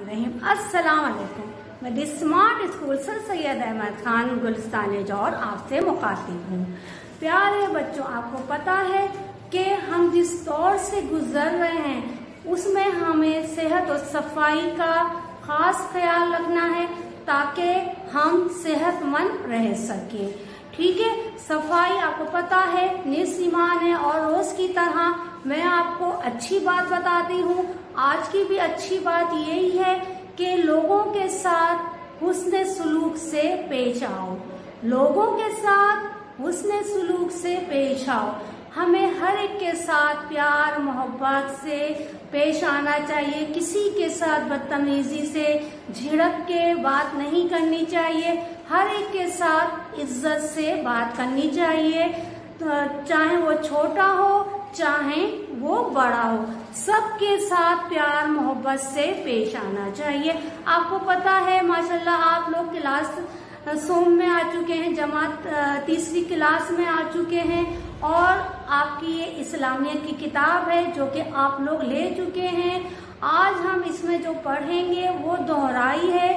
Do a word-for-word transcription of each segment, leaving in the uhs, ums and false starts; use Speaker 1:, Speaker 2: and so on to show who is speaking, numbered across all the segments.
Speaker 1: रहीम। अस्सलाम वालेकुम। मैं the smart school sir Syed Ahmed Khan Gulistan Jauhar आपसे मुखातिब हूँ। प्यारे बच्चों, आपको पता है कि हम जिस दौर से गुजर रहे हैं उसमें हमें सेहत और सफाई का खास ख्याल रखना है ताकि हम सेहतमंद रह सके। ठीक है, सफाई आपको पता है निस ईमान है और रोज की तरह मैं आपको अच्छी बात बताती हूँ। आज की भी अच्छी बात यही है कि लोगों के साथ हुस्न सलूक से पेश आओ। लोगों के साथ हुस्न सलूक से पेश आओ। हमें हर एक के साथ प्यार मोहब्बत से पेश आना चाहिए। किसी के साथ बदतमीजी से झिड़क के बात नहीं करनी चाहिए। हर एक के साथ इज्जत से बात करनी चाहिए, तो चाहे वो छोटा हो चाहे वो बड़ा हो, सबके साथ प्यार मोहब्बत से पेश आना चाहिए। आपको पता है माशाल्लाह आप लोग क्लास सोम में आ चुके हैं, जमात तीसरी क्लास में आ चुके हैं और आपकी ये इस्लामियत की किताब है जो कि आप लोग ले चुके हैं। आज हम इसमें जो पढ़ेंगे वो दोहराई है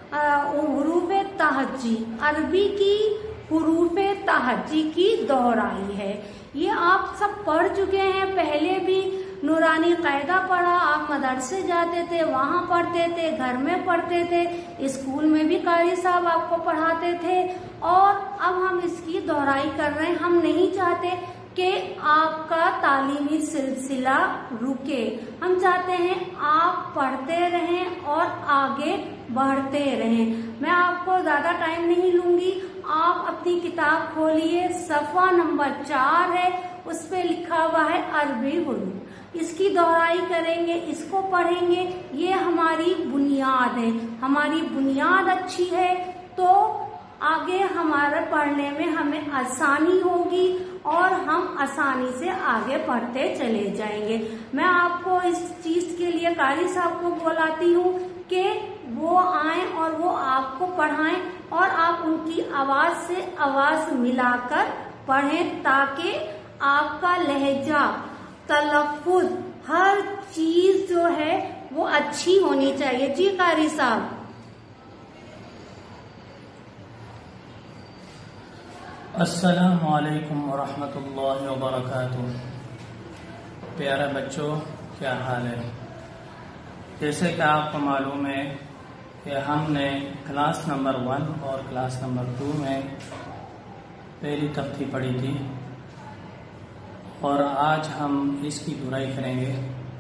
Speaker 1: हुरूफ तहज्जी, अरबी की हुरूफ तहज्जी की दोहराई है। ये आप सब पढ़ चुके हैं, पहले भी नूरानी कायदा पढ़ा, आप मदरसे जाते थे वहाँ पढ़ते थे, घर में पढ़ते थे, स्कूल में भी कारी साहब आपको पढ़ाते थे और अब हम इसकी दोहराई कर रहे हैं। हम नहीं चाहते कि आपका तालीमी सिलसिला रुके, हम चाहते हैं आप पढ़ते रहें और आगे बढ़ते रहें। मैं आपको ज्यादा टाइम नहीं लूंगी, आप अपनी किताब खोलिए, सफा नंबर चार है, उस पे लिखा हुआ है अरबी हुरूफ। इसकी दोहराई करेंगे, इसको पढ़ेंगे, ये हमारी बुनियाद है। हमारी बुनियाद अच्छी है तो आगे हमारे पढ़ने में हमें आसानी होगी और हम आसानी से आगे पढ़ते चले जाएंगे। मैं आपको इस चीज के लिए कारी साहब को बुलाती हूँ कि वो आए और वो आपको पढ़ाएं और आप उनकी आवाज से आवाज मिलाकर पढ़ें ताकि आपका लहजा, तलफ्फुज, हर चीज जो है वो अच्छी होनी चाहिए। जी कारी साहब।
Speaker 2: अस्सलामु अलैकुम वरहमतुल्लाहि वबरकातुहू। प्यारे बच्चों, क्या हाल है? जैसे कि आपको मालूम है कि हमने क्लास नंबर वन और क्लास नंबर टू में पहली तख्ती पढ़ी थी और आज हम इसकी दुराई करेंगे।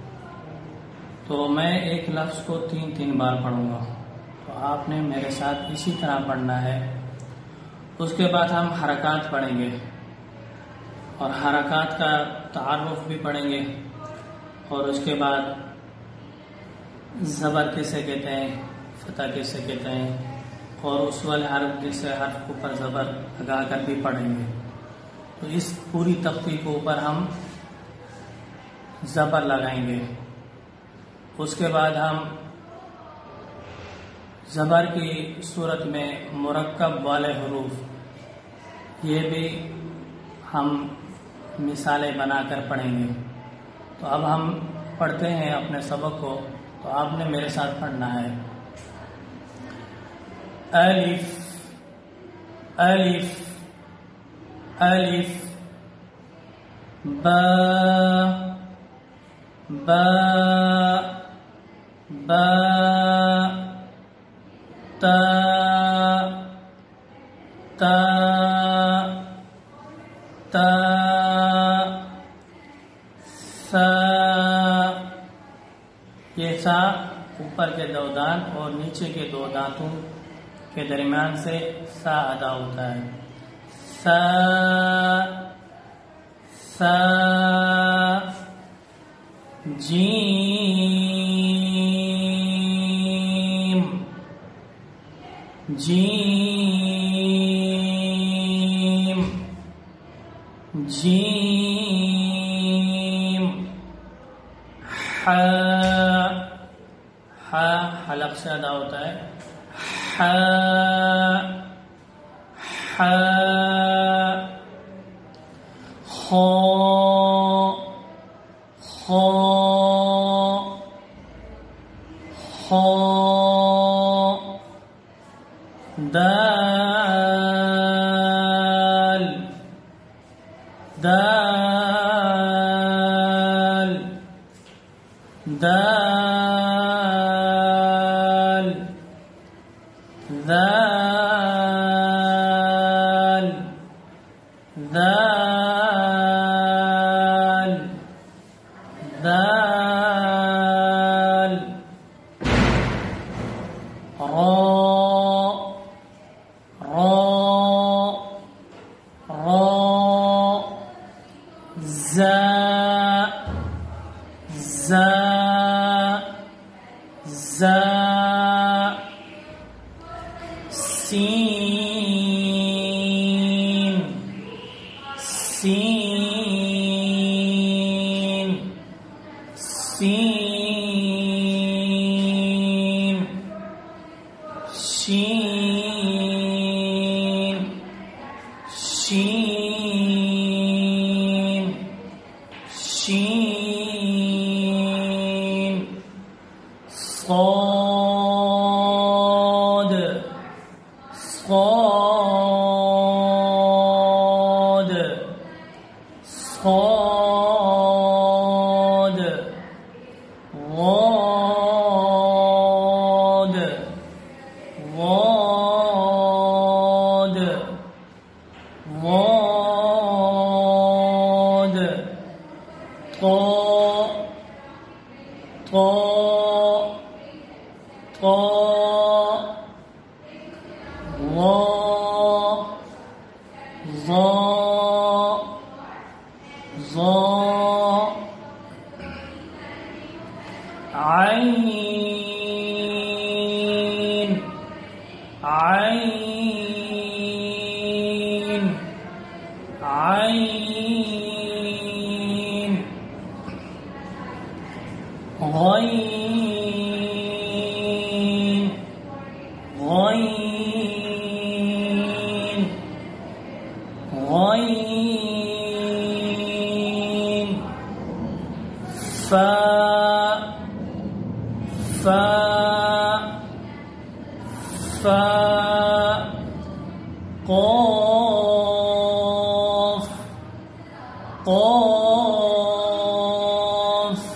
Speaker 2: तो मैं एक लफ्ज़ को तीन तीन बार पढ़ूंगा, तो आपने मेरे साथ इसी तरह पढ़ना है। उसके बाद हम हरकत पढ़ेंगे और हरकत का तारुफ भी पढ़ेंगे और उसके बाद ज़बर किसे कहते हैं, फतह किसे कहते हैं और उस वाले हर्फ जिसे हर्फ के ऊपर ज़बर लगा कर भी पढ़ेंगे। तो इस पूरी तख्ती के ऊपर हम ज़बर लगाएंगे। उसके बाद हम ज़बर की सूरत में मुरक्कब वाले हुरूफ ये भी हम मिसालें बनाकर पढ़ेंगे। तो अब हम पढ़ते हैं अपने सबक को, तो आपने मेरे साथ पढ़ना है। अलिफ अलिफ अलिफ, बा बा बा, ता ता ता, सा। ये सा ऊपर के दो दांत और नीचे के दो दांतों के दरमियान से सा अदा होता है। सा सा, जीम जीम जीम, हा हा हलक से अदा होता है। हा हा, खो खो خا دال دال دال دال دال دال را را را زا زا زا سین سین سین شین شین شین صاد صاد صاد ضاد ضاد ضاد طا طا طا ظا ظا ظا عين عين عين غين غين غين فا فا فا قاف قاف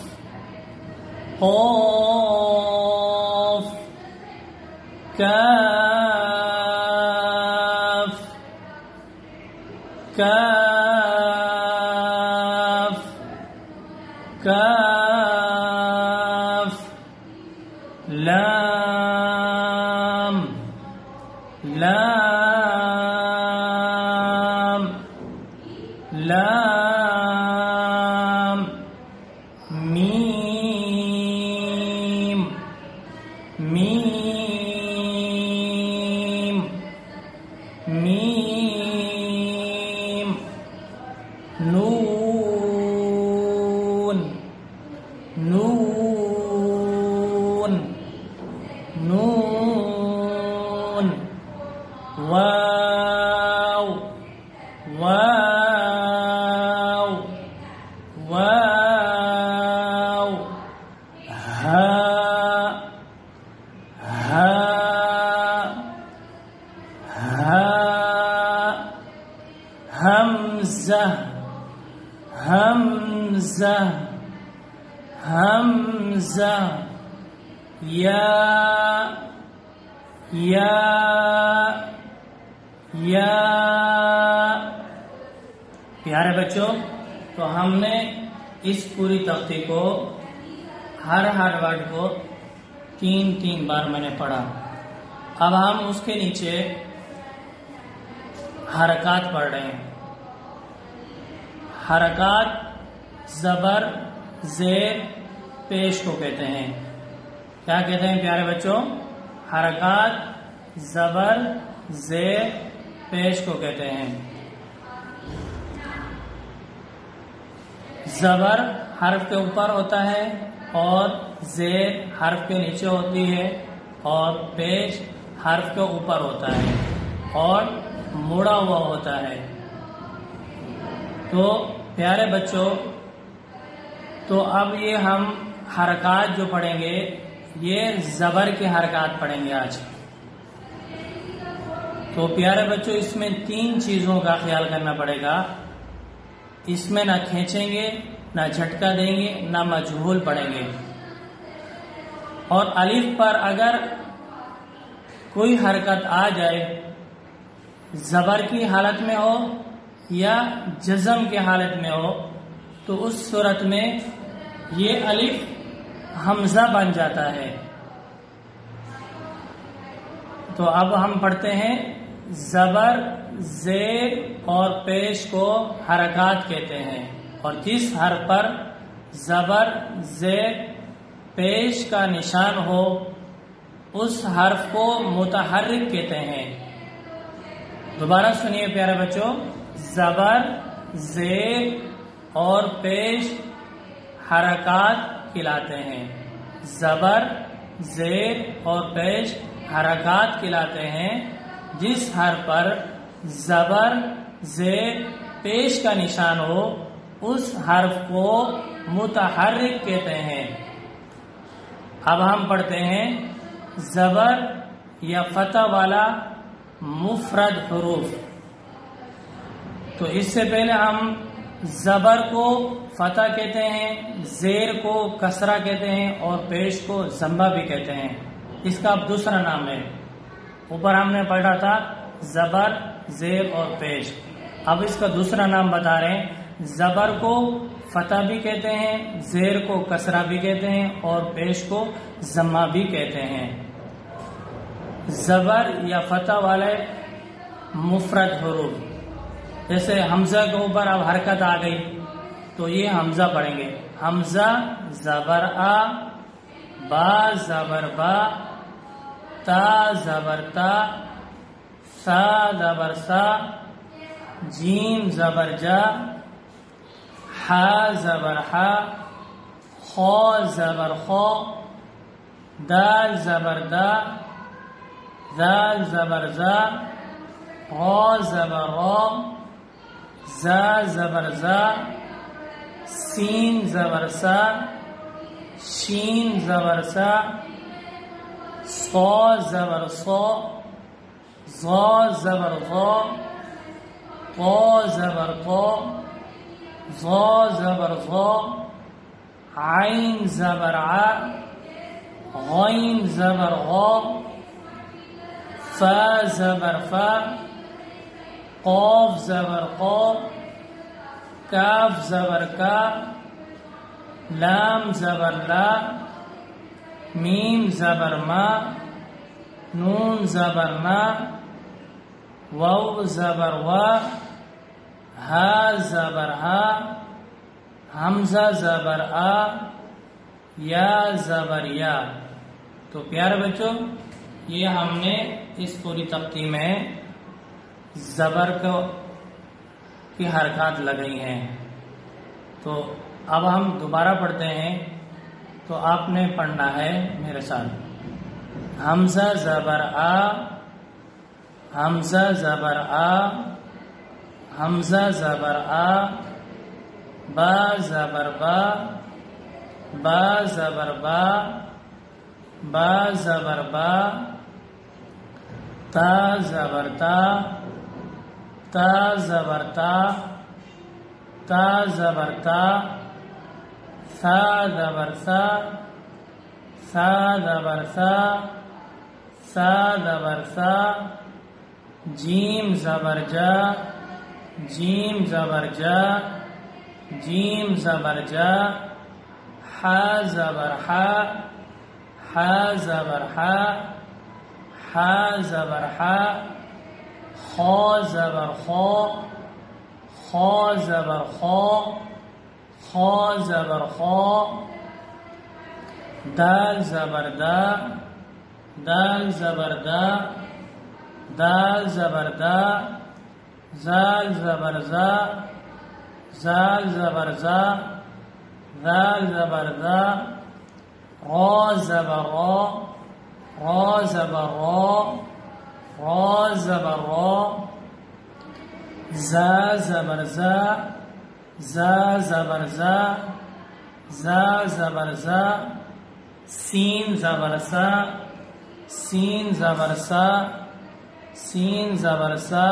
Speaker 2: قاف كاف كاف كاف لام لام لام ميم ميم ميم نون نون نون واو واو واو ها ها ها همزة همزة همزة یا یا یا پیارے بچوں، تو ہم نے اس پوری تختی کو ہر ہر ورڈ کو تین تین بار میں نے پڑھا. اب ہم اس کے نیچے حرکات پڑھ رہے ہیں. حرکات زبر زیر پیش کو کہتے ہیں. کیا کہتے ہیں پیارے بچوں؟ حرکات زبر زیر پیش کو کہتے ہیں. زبر حرف کے اوپر ہوتا ہے اور زیر حرف کے نیچے ہوتی ہے اور پیش حرف کے اوپر ہوتا ہے اور مڑا ہوا ہوتا ہے. تو پیارے بچوں، تو اب یہ ہم حرکات جو پڑھیں گے یہ زبر کی حرکات پڑھیں گے آج. تو پیارے بچوں اس میں تین چیزوں کا خیال کرنا پڑے گا. اس میں نہ کھینچیں گے، نہ جھٹکا دیں گے، نہ مجہول پڑھیں گے. اور الف پر اگر کوئی حرکت آ جائے، زبر کی حالت میں ہو یا جزم کی حالت میں ہو، تو اس صورت میں یہ الف حمزہ بن جاتا ہے. تو اب ہم پڑھتے ہیں زبر، زیر اور پیش کو حرکات کہتے ہیں، اور جس حرف پر زبر، زیر، پیش کا نشان ہو اس حرف کو متحرک کہتے ہیں. دوبارہ سنیے پیارے بچوں، زبر، زیر اور پیش حرکات کہلاتے ہیں. زبر، زیر اور پیش حرکات کہلاتے ہیں جس حرف پر زبر، زیر، پیش کا نشان ہو اس حرف کو متحرک کہتے ہیں. اب ہم پڑھتے ہیں زبر یا فتح والا مفرد حروف. تو اس سے پہلے ہم زبر کو فتح کہتے ہیں، زیر کو کسرہ کہتے ہیں اور پیش کو ضمہ بھی کہتے ہیں. اس کا اب دوسرا نام ہے. اوپر ہم نے پڑھا تھا زبر، زیر اور پیش. اب اس کا دوسرا نام بتا رہے ہیں. زبر کو فتح بھی کہتے ہیں، زیر کو کسرہ بھی کہتے ہیں اور پیش کو ضمہ بھی کہتے ہیں. زبر یا فتح والے مفرد حروف، جیسے حمزہ کے اوپر اب حرکت آ گئی تو یہ حمزہ پڑھیں گے. حمزہ زبر آ، با زبر با، تا زبر تا، سا زبر سا، جیم زبر جا، حا زبر حا، خو زبر خو، دال زبر دا، زال زبر زا، غا زبر غا، زا زبر زا، سین زبر سا، شین زبر سا، صا زبر صا، ظا زبر ظا، طا زبر طا، ظا زبر ظا، عین زبر ع، غین زبر غا، فا زبر فا، قاف زبر قا، کاف زبر کا، لام زبر لا، میم زبر ما، نون زبر نا، واو زبر وا، ہا زبر ہا، حمزہ زبر آ، یا زبر یا. تو پیارے بچوں یہ ہم نے اس پوری تقسیم میں زبر کو کی حرکات لگائی ہیں. تو اب ہم دوبارہ پڑھتے ہیں. تو آپ نے پڑھنا ہے میرے ساتھ. حمزہ زبر آ، حمزہ زبر آ، حمزہ زبر آ، با زبر با، با زبر با، با زبر با، تا زبر تا، تا زبر تا، تا زبر تا، ثا زبر ثا، ثا زبر ثا، ثا زبر ثا، جیم زبر جا، جیم زبر جا، جیم زبر جا، حا زبر حا، حا زبر حا، حا زبر حا، خا زبر خا، خا زبر خا، خا زبر خا، دال زبر دا، دال زبر دا، دال زبر دا، زال زبر زا، زال زبر زا، زال زبر زا، را زبر را، را زبر را، را زبر را، زا زبر زا، زا زبر زا، زا زبر زا، سین زبر سا، سین زبر سا، سین زبر سا،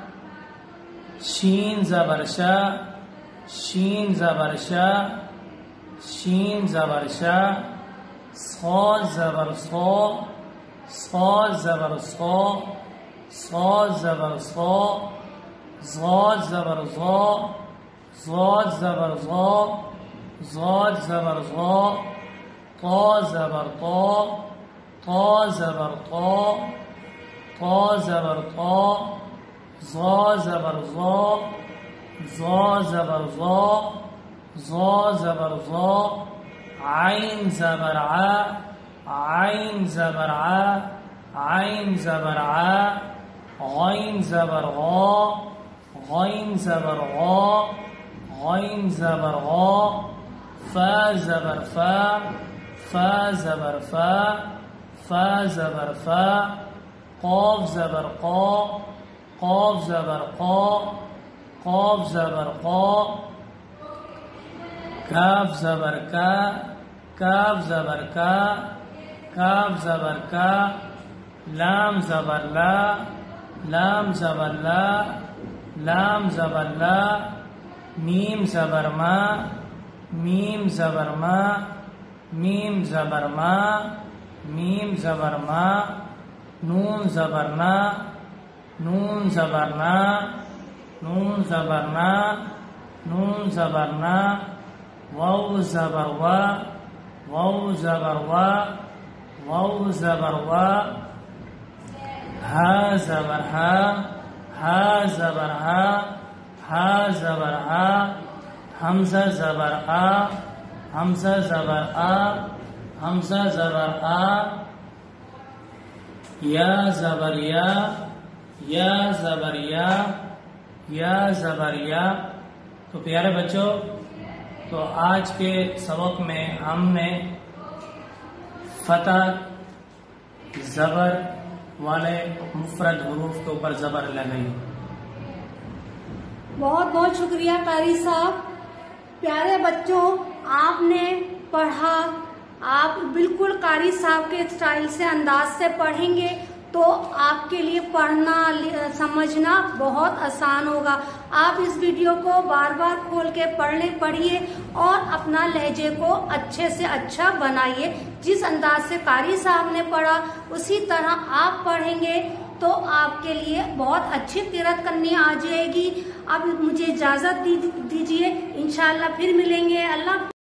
Speaker 2: شین زبر شا، شین زبر شا، شین زبر شا، صاد زبر صا، صاد زبر صا، صاد زبر صا، ضاد زبر ضا، ضاد زبر ضا، ضاد زبر ضا، طا زبر طا، طا زبر طا، طا زبر طا، ظا زبر ظا، ظا زبر ظا، ظا زبر ظا، عین زبر ع، عین زبر ع، عین زبر ع، غین زبر غا، غین زبر غا، غین زبر غا، فا زبر فا، فا زبر فا، فا زبر فا، قاف زبر قا، قاف زبر قا، قاف زبر قا، کاف زبر کا، کاف زبر کا، کاف زبر کا، لام زبر لا، لام زبر لا، لام زبر لا، میم زبر ما، میم زبر ما، میم زبر ما، میم زبر ما، نون زبر نا، نون زبر نا، نون زبر نا، نون زبر نا، واو زبر وا، واو زبر وا، واو زبر وا، ہا زبر ہا، ہا زبر ہا، ہا زبر ہا، حمزہ زبر آ، حمزہ زبر آ، حمزہ زبر آ، یا زبر یا، یا زبر یا، یا زبر یا۔ تو پیارے بچوں، تو آج کے سبق میں ہم نے فتح زبر والے مفرد حروف کے اوپر زبر لگائی۔
Speaker 1: بہت بہت شکریہ قاری صاحب۔ پیارے بچوں، آپ نے پڑھا، آپ بالکل قاری صاحب کے اسٹائل سے، انداز سے پڑھیں گے تو آپ کے لیے پڑھنا سمجھنا بہت آسان ہوگا۔ آپ اس ویڈیو کو بار بار کھول کے پڑھنے پڑھیے اور اپنا لہجے کو اچھے سے اچھا بنائیے۔ جس انداز سے قاری صاحب نے پڑھا اسی طرح آپ پڑھیں گے تو آپ کے لیے بہت اچھی قرأت کرنی آ جائے گی۔ اب مجھے اجازت دیجیے، انشاءاللہ پھر ملیں گے۔ اللہ